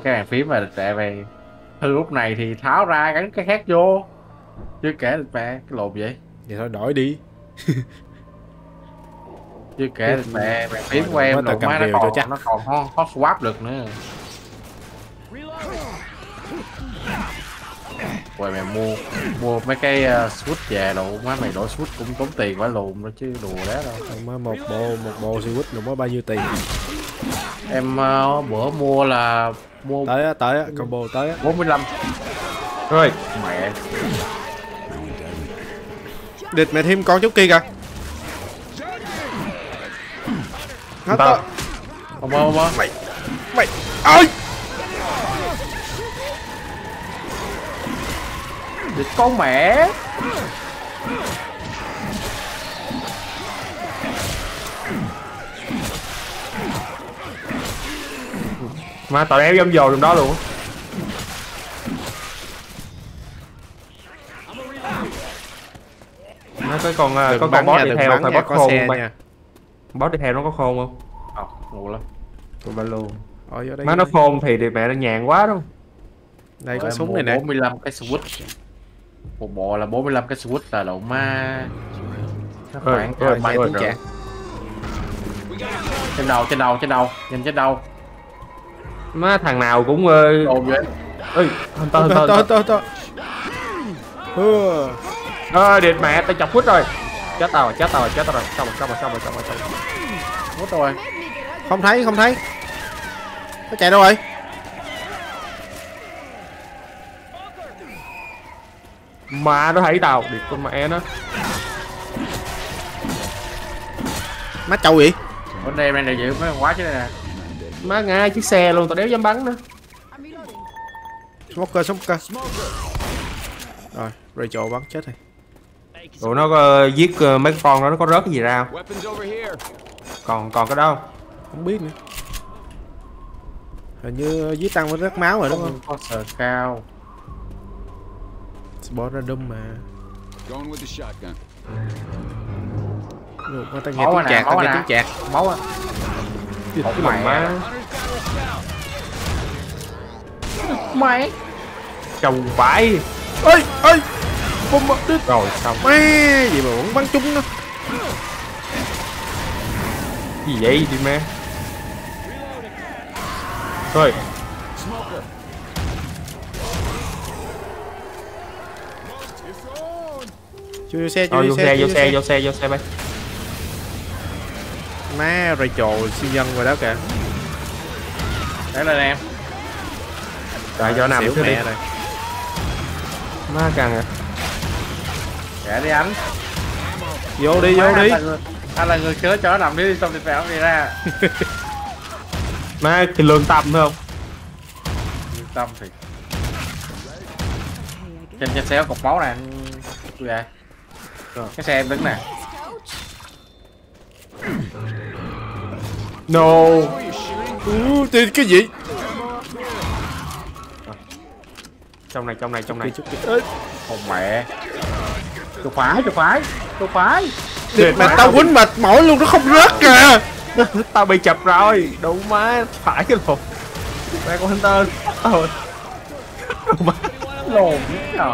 cái bàn phím mà tệ về hư lúc này thì tháo ra gắn cái khác vô. Chưa kể lịch mẹ cái lộn vậy. Vậy thôi đổi đi. Chưa kể lịch mẹ bàn phím của Rồi, em mới tao lộn cầm má rìu cho chắc. nó còn hot swap được nữa. Rồi mày mua mấy cái switch về đồ má mày đổi switch cũng tốn tiền quá lùn đó chứ đùa đá đâu. Mới một bộ switch rồi mới bao nhiêu tiền. Em bữa mua là mua Tới á combo tới á. 45. Rồi Mẹ Địch mẹ thêm con chút kia kìa. Hết tao đó. không Mày ơi. địch con mẹ. mà tao đéo dám vô trong đó luôn. Nó có con boss đi theo phải boss khôn không bay? Boss đi theo nó có khôn không? Ngu lắm. Tụi ba luôn. Ở đây Má nó khôn thì mẹ nó nhàn quá đâu. đây có Em súng mua này nè. 45 cái switch. Một bộ là 45 cái switch là lộn ma. Nó khoảng Rồi mấy nghe tiếng rồi. chạc. Trên đầu, nhìn trên đầu. Má thằng nào cũng Ồn vậy. ơi To. điệt mẹ tao chọc quýt rồi. Chết tao rồi. Xong rồi. Mất rồi. Không thấy. Nó chạy đâu rồi? Mà nó thấy tao điệt con mẹ nó. Má trâu vậy? Bên đây đang giữ mấy con quá chứ đây nè. Má ngay chiếc xe luôn tao đéo dám bắn nữa. Smoker. Rồi Rachel bắn chết rồi. Tụi nó có giết mấy con đó nó có rớt cái gì ra không? Còn cái đó không? Không biết nữa. Hình như dưới tăng với rất máu rồi đúng không? Có sờ cao. Spot random mà. Được, tao nghe Máu tiếng nè, chạc, máu tao nghe nè. tiếng chạc. Máu á. Cái lòng má Mày. trông vãi. Ơi bom đứt Rồi xong. mẹ gì mà vẫn bắn trúng nó. Gì vậy đi mẹ. Rồi Vô xe bay. Má Rachel siêu nhân rồi đó kìa. Để lên em. Rồi cho nằm xỉu thứ đi. mẹ rồi. Má căng à. Để đi anh. Vô đi. Anh là người chớ chó nằm đi xong thì phải đi ra. Má cái lương tâm phải không? Yên tâm thì. Trên xe có cục máu nè. Kìa. Cái xe em đứng nè. No. Thì cái gì? Trong này. Không mẹ. Tôi phải. Điệt mà tao quýnh mệt mỏi luôn nó không rớt kìa. Tao bị chập rồi. Đủ má phải cái lột. Mẹ con Hunter. Rồi. Lồn nhở.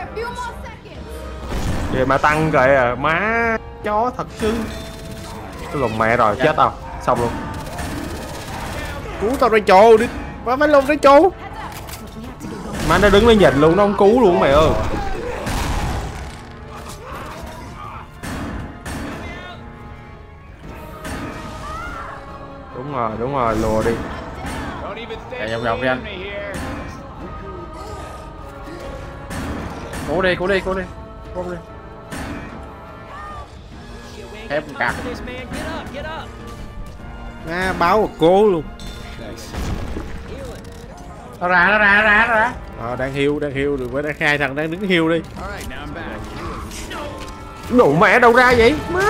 Vậy mà tăng kìa à. Má chó thật chứ. Cái lồn mẹ rồi chết tao. Xong luôn. Cứu tao Rachel đi. Phải luôn Rachel. Má nó đứng lên nhìn luôn, nó không cứu luôn mày ơi. Đúng rồi, lùa đi. Chạy vòng đi anh. Cố đi. Thép cạp. Báo cô luôn. Nó ra. Đang hiu rồi với hai thằng đang đứng hiu đi. Đủ mẹ đâu ra vậy? Má.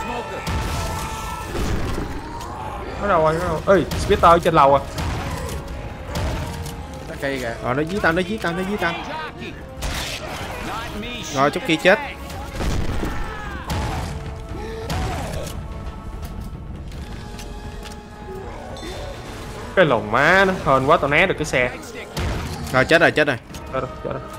Nó đâu rồi? Ơi, Splitter trên lầu à. Cái cây kìa. Nó dí tao. Rồi chút kia chết. Cái lồng má nó hên quá tao né được cái xe. Rồi chết rồi, chết rồi. Chết rồi.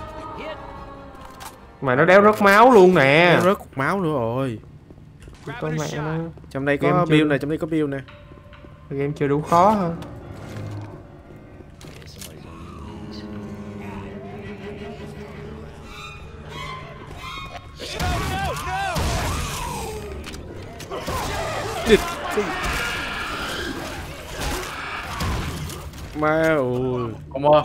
Mà nó đéo rớt máu luôn nè. Nó rớt cục máu nữa rồi. Con mẹ nó. Trong đây Game có chưa- build này, trong đây có build nè. Game chưa đủ khó hả? Má ơi. Không mơ.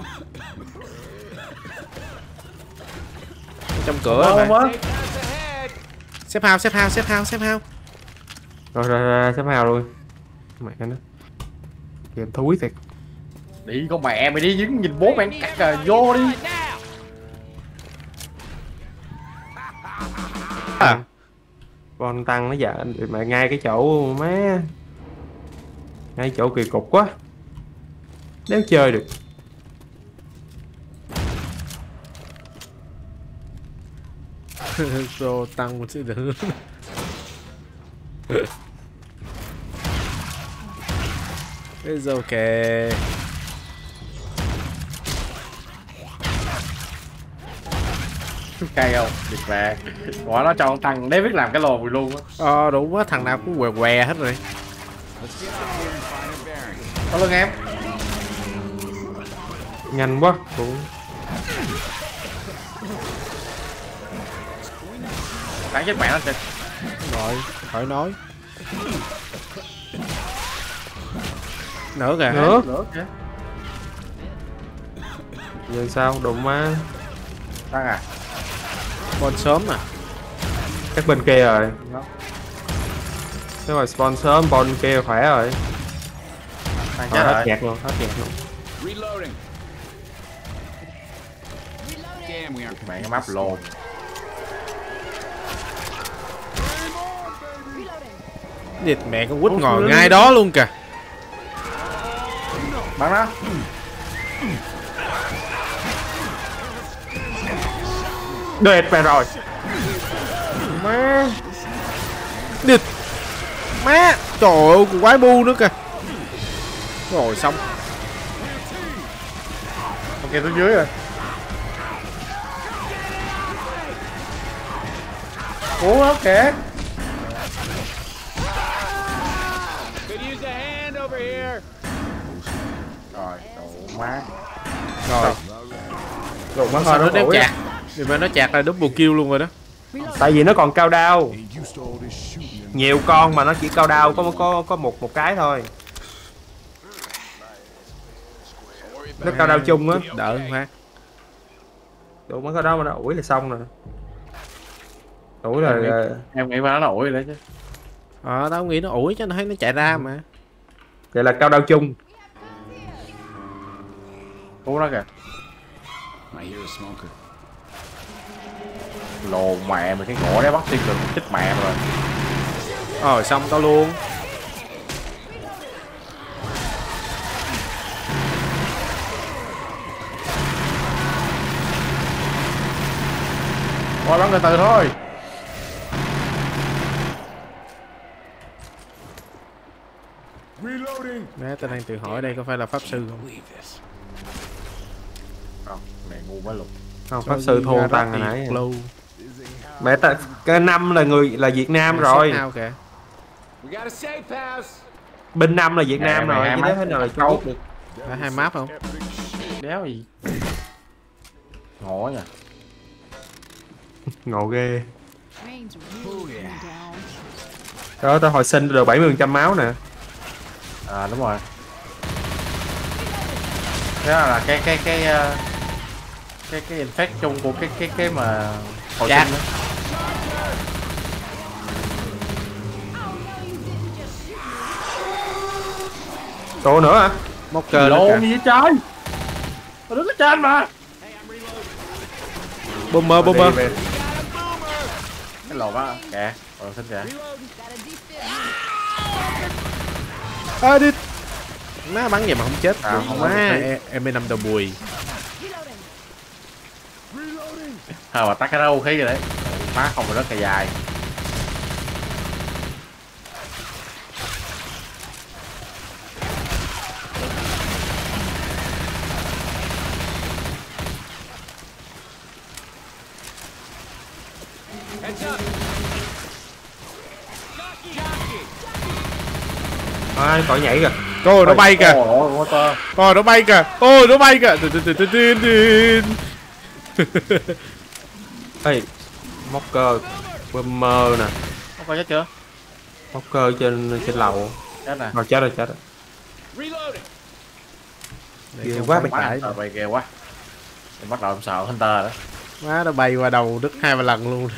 Trong cửa Không mà. mơ. Xếp house, xếp house, xếp house, xếp house. Rồi xếp hào luôn. Mẹ nó. Game thúi thiệt. Đi con mẹ mày đi dính nhìn bố mày cắt à, vô đi. Con tăng nó dạ mẹ ngay cái chỗ má. Ngay chỗ kỳ cục quá. Nếu chơi được. Rồi tăng một sự được. It's okay. Cay không? Tuyệt vời. Quả nó cho con tăng để biết làm cái lồ luôn á. Đúng quá, thằng nào cũng què què hết rồi. Có lưng em. Nhanh quá. Cũng Tán chết mẹ nó kìa. Rồi, khỏi nói. Nữa kìa. nữa. Kìa. Giờ sao đụng má. Tăng à? Con sớm à. Các bên kia rồi. Nếu mà spawn sớm, spawn kia khỏe rồi. Tăng Hết chết rồi. chẹt luôn, hết chẹt luôn. Reloading. Damn, we aren't. Mẹ cái map lồ. Địt mẹ con quýt ngồi ngay đó luôn kìa. Bắn nó. Đệt mẹ rồi. Má. Địt. Má. Trời ơi, con quái bu nữa kìa. Rồi xong. Ok xuống dưới rồi. Ủa nó kìa. Could use a hand over here. Rồi, đổ má. Rồi. Đụng má Sao thôi nó nó đếm đuổi. chạc. Vì mà nó chạc là double kill luôn rồi đó. Tại vì nó còn cao đao. Nhiều con mà nó chỉ cao đao có một cái thôi. Nó cao đao chung á. Đỡ phát. Đụng má cao đao mà nó ủi là xong rồi. Ủi là Em nghĩ mà nó ủi rồi đó chứ. Tao nghĩ nó ủi cho nó thấy nó chạy ra mà. vậy là cao đao chung. Cứu nó kìa. I hear a smoker. Lồ mẹ mày cái gỗ đấy bắt tiên được chết mẹ mày rồi. Rồi xong tao luôn. Thôi bắn từ từ thôi. Má tao đang tự hỏi đây có phải là pháp sư không? Không, mẹ ngu quá luôn. Không, pháp sư thua tăng hồi nãy. Lâu. Mẹ ta cái năm là người là Việt Nam rồi. Sao kìa. We got a safe house. Bên năm là Việt Nam mày rồi, hai chứ mắt thế nào là Trung câu. Quốc được. Đã hai map không? Đéo gì. Ngộ nha. Ngộ ghê. Trains really down. Đó tao hồi sinh được 70% máu nè. À đúng rồi. Thế là cái infect chung của cái mà hồi Chạc. sinh đó. Chỗ nữa hả? Mocker nữa Lộn kìa. gì vậy trời? Tao đứng ở trên mà. Bomber, bomber. Về. Cái lộn á kìa. Hồi sinh kìa. Đi. Má bắn vậy mà không chết. À, không có má được em bên 5 đầu bùi. Mà tắt cái đâu khí rồi đấy. Má không phải rất là dài. Ai khỏi nhảy kìa. Coi nó bay kìa. Ôi water. Coi nó bay kìa. Ôi nó bay kìa. Tin. Ê, Mocker, Boomer nè, Không coi chết chưa? Mocker trên lầu. Chết nè. Rồi chết rồi. Reloading. Ghê quá mày. Phải rồi bay ghê quá. Mình bắt đầu em sợ Hunter đó. Má nó bay qua đầu đứt 2-3 lần luôn.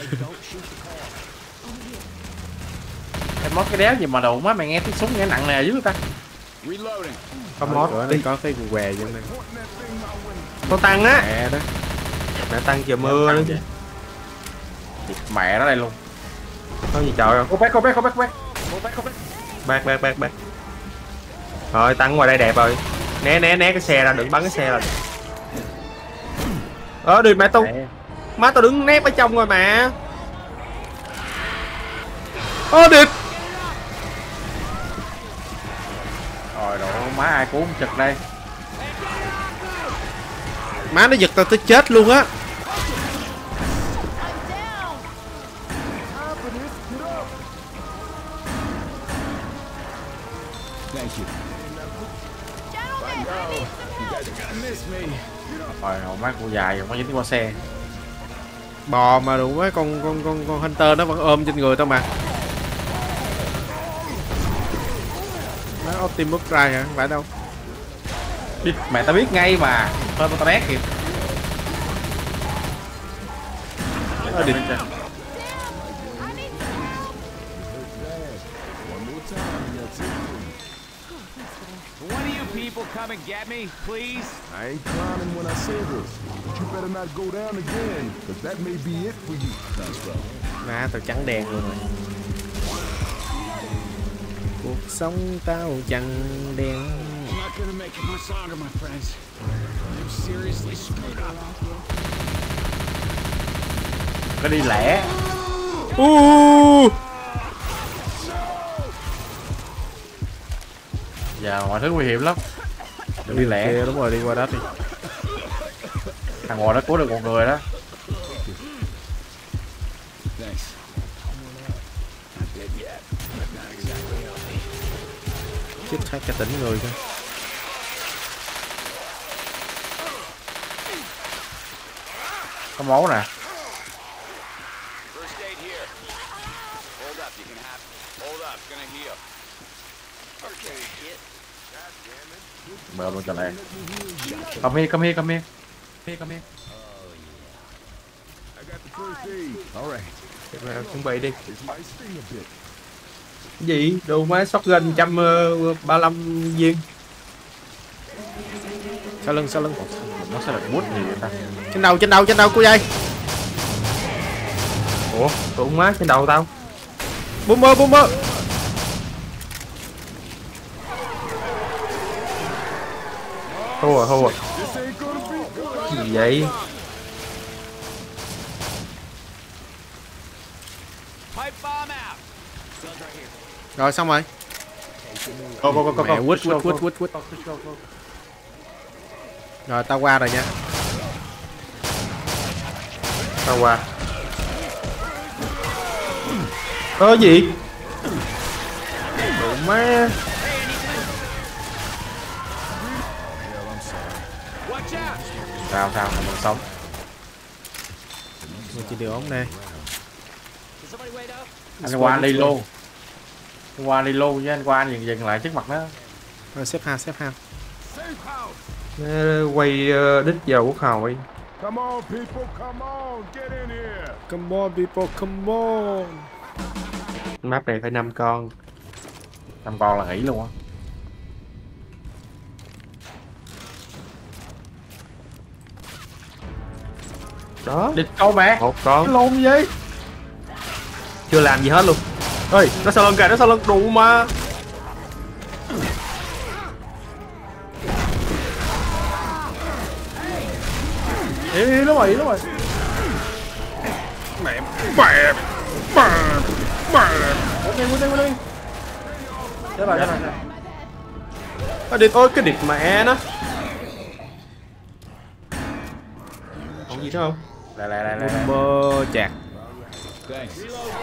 Em mất cái đéo gì mà đầu má mày nghe tiếng súng nghe nặng nề dữ ta. Reloading. Có mót Cửa đi. này có cái què vậy này. Con tăng á. Mẹ đó. Mẹ tăng trời mưa nữa chứ. Mẹ nó đây luôn. Có gì trời không? Cô bé. Bác. Rồi tăng ngoài đây đẹp rồi. Né cái xe ra, đừng bắn cái xe ra. Đi mẹ tao. Má tao đứng nép ở trong rồi mà. Địch. Rồi đồ má ai cuốn chật đây. Má nó giật tao tới chết luôn á. Thank you. You guys are gonna miss me. Rồi hồ má cô dài rồi má dính qua xe. Bò mà đủ mấy con Hunter nó vẫn ôm trên người tao mà. Nó Optimus Prime hả? Không phải đâu. Mẹ tao biết ngay mà. Thôi tao né kịp. Địch. One of you people come and get me, please. I ain't clowning when I say this, but you better not go down again, because that may be it for you. Thanks, bro. Má tao trắng đen luôn rồi. Cuộc sống tao trắng đen. I'm not gonna make it much longer, my friends. I'm seriously screwed up. Có đi lẻ. Giờ mọi thứ nguy hiểm lắm. Đừng đi lẻ. Kìa, đúng rồi, đi qua đó đi. Thằng ngồi nó cứu được một người đó. Thanks. Not dead yet, but not exactly healthy. Chết hết cả tỉnh người thôi. Có máu nè. First aid here. Hold up, you can have. Hold up, gonna heal. Okay, kid. Bờ luôn trở lại. Come here. I got the first aid. All right. Chuẩn bị đi. This might sting a bit. Gì? Đồ má shotgun 135 viên. Sau lưng. Nó sẽ được bút gì vậy ta? Trên đầu cô dây. Ủa, tụi má trên đầu tao. Boomer. Thua rồi. This ain't gonna be good. Gì vậy? Pipe bomb out. Rồi xong rồi. Go. Mẹ quýt. Rồi tao qua rồi nha. Tao qua. Gì? Đồ má. Watch out. Sao mình sống. Mình chỉ điều ống nè. Can somebody wait up? Anh qua đi luôn. Với anh qua anh dừng lại trước mặt nó. Rồi xếp hao. Safe house. Quay đích vào quốc hội. Come on, people, come on, get in here. Come on people, come on. Map này phải 5 con. 5 con là nghỉ luôn á. Đó. Địch câu mẹ. 1 con. Lộn gì vậy? Chưa làm gì hết luôn. Ơi, nó sau lưng đủ mà. Ý lắm rồi. Mẹ. Quên đi. Chết rồi. Địch ơi, cái địch mẹ nó. Còn gì nữa không? Lại. Boomer chạc. Thanks.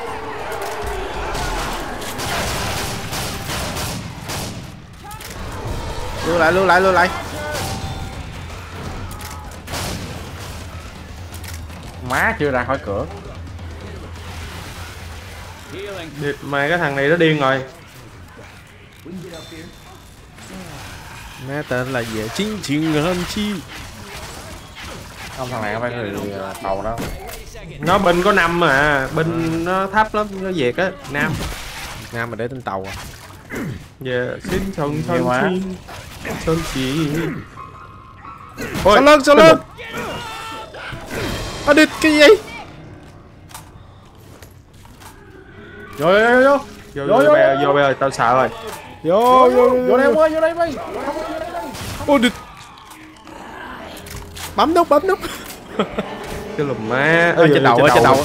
Lưu lại. Má chưa ra khỏi cửa. Healing. Địt mày, cái thằng này nó điên rồi. Má tên là gì? Chính hơn chi. Không, thằng này không phải người tàu đâu. Nó binh có 5 mà, binh nó thấp lắm, nó về cái Nam. Nam mà để tên tàu à? Dạ, xin chồng Nhiều quá. thân chị. Ôi, sao lên. Địch cái gì? Vô Vô bây giờ tao sợ rồi. vô đây ơi, vô đây mày. Ôi địch. Bấm nút. Cái lùm má. Trên đầu.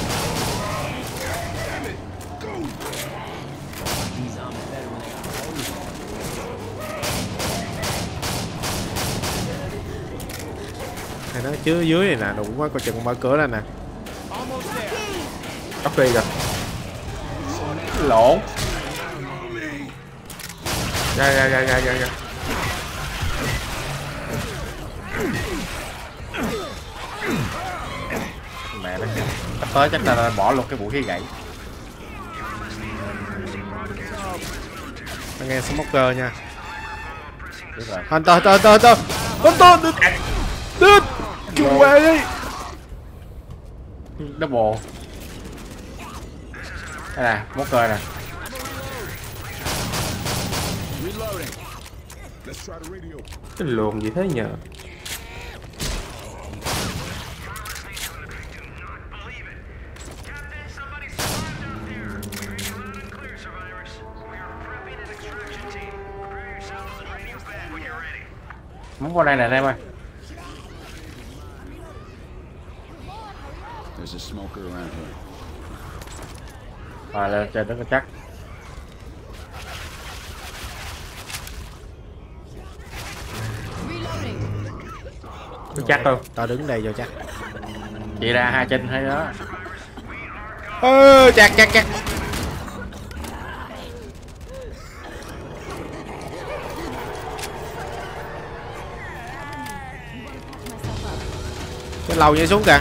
Này nó chứa dưới này nè, đủ quá, coi chừng mở cửa ra nè. Copy rồi. Lộn. Ra. Mẹ nó sắp tới chắc là bỏ luôn cái vũ khí gãy. Anh nghe smoker nha. Biết rồi. Hunter. Đứt. Cứu về đi. Double. Đây nè, mốt cười nè. Reloading. Let's try the radio. Cái luồng gì thế nhờ? Muốn qua đây nè em ơi. There's a smoker around here. Rồi lên trên đó có chắc. Reloading. Có chắc không? Tao đứng đây cho chắc. Chị ra 2 trên hay đó. Chắc. Cái lầu nhảy xuống kìa.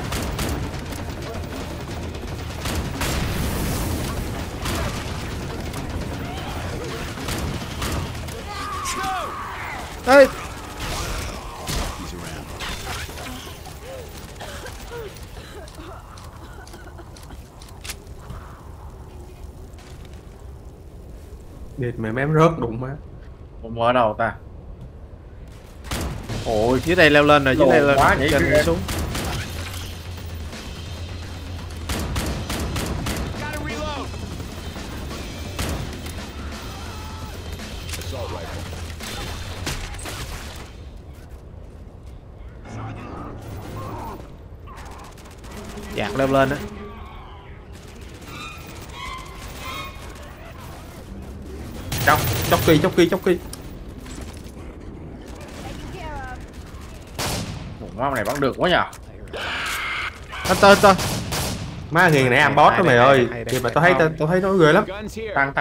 Ê. Địt mày mém rớt đụng má. Không ở đâu ta. Ôi, dưới đây leo lên rồi, dưới đây lên. Quá nhảy Trên ghê. nhảy xuống. Gotta reload. Assault rifle. Dạt leo lên á. Chốc kỳ. Má này bắn được quá nhờ. Hunter. Má nghiền nãy am boss đó mày ơi. Thì mà tao thấy nó ghê lắm. Guns here. Tăng.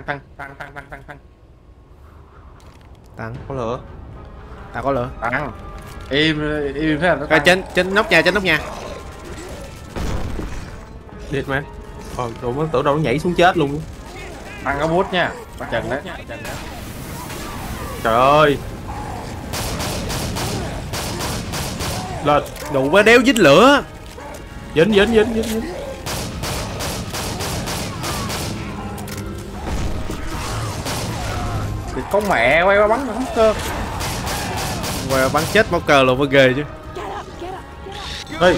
Tăng. Có lửa. Tao có lửa. Tăng. Im thế là nó Coi tăng. trên nóc nhà. Địt mày. Rồi nó tưởng đâu nó nhảy xuống chết luôn. Tăng có bút nha. Bắt chân đấy. Trời ơi. Lên. Đủ quá, đéo dính lửa. Dính. Thì con mẹ quay qua bắn không cơ. Quay bắn chết máu cờ luôn mới ghê chứ. Ê.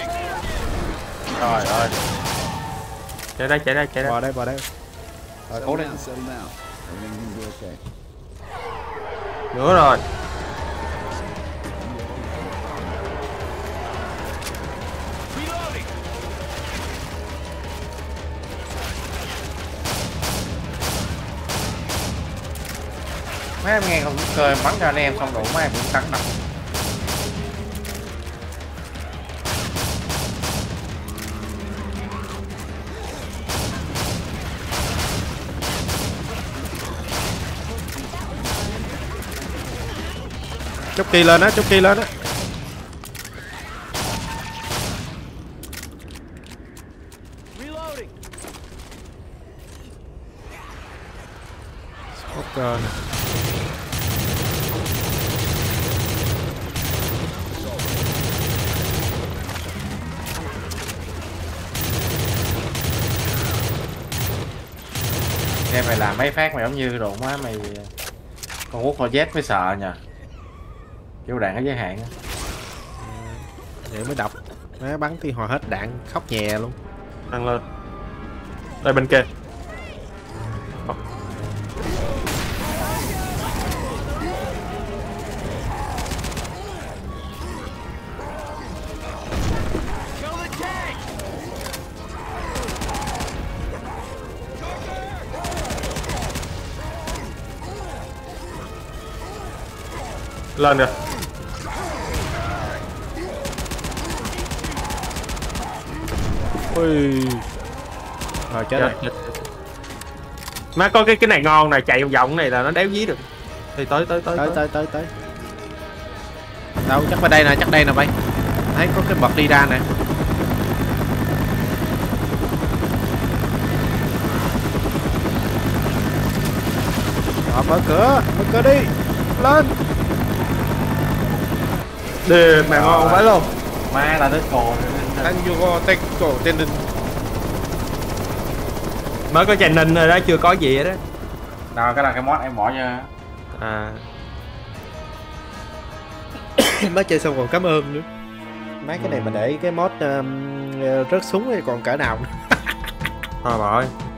Trời ơi. Chạy ra. Vào đây. Rồi cố lên. Settle down. Everything will be okay. Nữa rồi. Reloading. Mấy em nghe không cười bắn cho anh em xong đủ mấy em cũng cắn đập. Jockey lên á, Jockey lên á. Smoker nè. Em mày làm mấy phát mày giống như đồ má mày con quốc Z mới sợ nha, kiểu đạn có giới hạn á. Vậy mới độc. Má bắn thì hồi hết đạn khóc nhè luôn. Tăng lên. Đây bên kia. Lên kìa. Ui. Rồi chết rồi. Má có cái này ngon này, chạy vòng vòng này là nó đéo dí được. Thì tới. Tới. Đâu chắc bên đây nè, chắc đây nè bay. Thấy có cái bậc đi ra nè. Rồi mở cửa đi. Lên. Đi mẹ ngon phải luôn. Má là tới cồn Anh vô tay cổ tên đình. Mới có channel rồi đó, chưa có gì hết đó. đâu, cái là cái mod em bỏ nha. À. Mới chơi xong còn cảm ơn nữa. Mấy cái này mà để cái mod rớt súng thì còn cỡ nào nữa. Thôi bỏ.